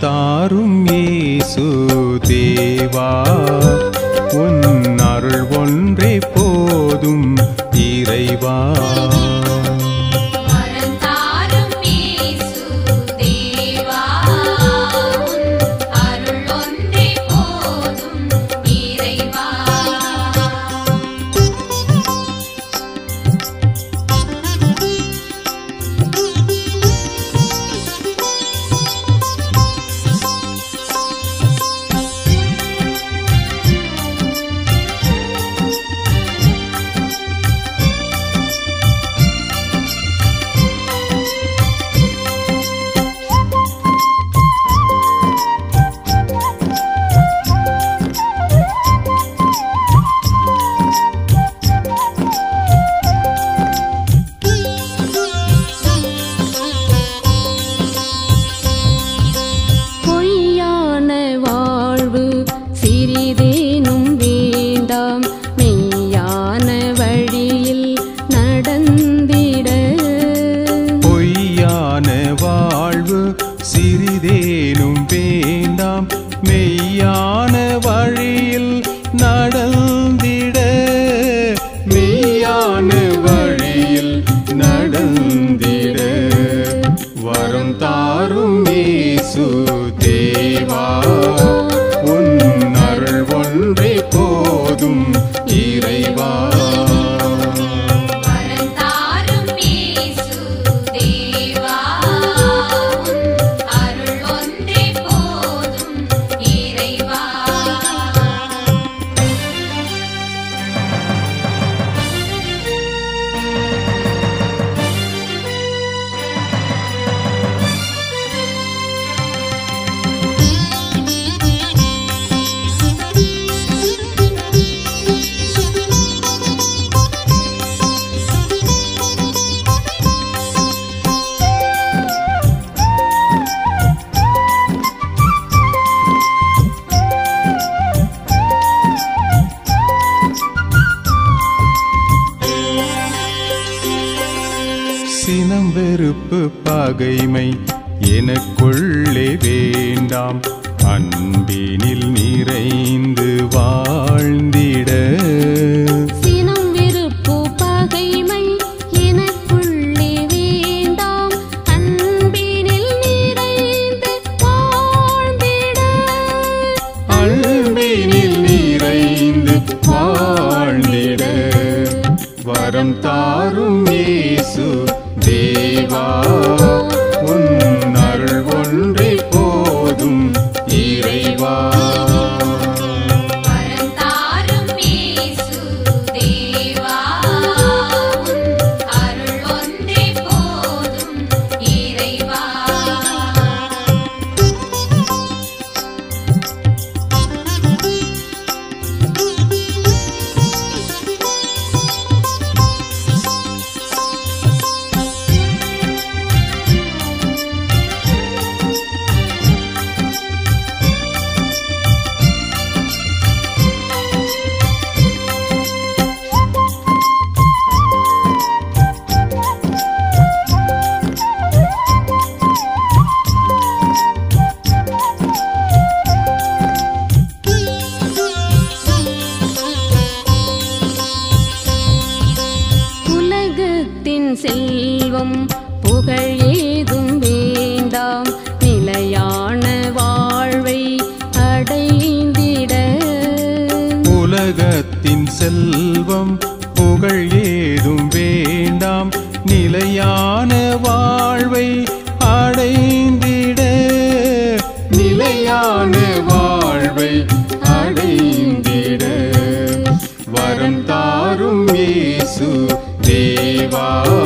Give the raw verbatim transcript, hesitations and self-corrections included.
தாரும் இயேசு தேவா உன் அருள் ஒன்றே போதும் இறைவா. சிறிதேனும் வேண்டாம் மெய்யான வழியில் நடந்திட, மெய்யான வழியில் நடந்திட வரம் தாரும் இயேசு தேவா உன் அருள் ஒன்றே போதும் இறைவா. சினம் வெறுப்பு பகைமை எனக்குள்ளே வேண்டாம், அன்பினில் நிறைந்து வாழ்ந்திட. சினம் வெறுப்பு பகைமை எனக்குள்ளே வேண்டாம், அன்பினில் நிறைந்து வாழ்ந்திட. அன்பினில் நிறைந்து வாழ்ந்திட வரம் தாரும் இயேசு தேவா உன் அருள் ஒன்றே போதும் இறைவா. செல்வம் புகழ் ஏதும் வேண்டாம், நிலையான வாழ்வை அடைந்திட. உலகத்தின் செல்வம் புகழ் ஏதும் வேண்டாம், நிலையான வாழ்வை அடைந்திட. நிலையான வாழ்வை அடைந்திட வரம் தாரும் இயேசு தேவா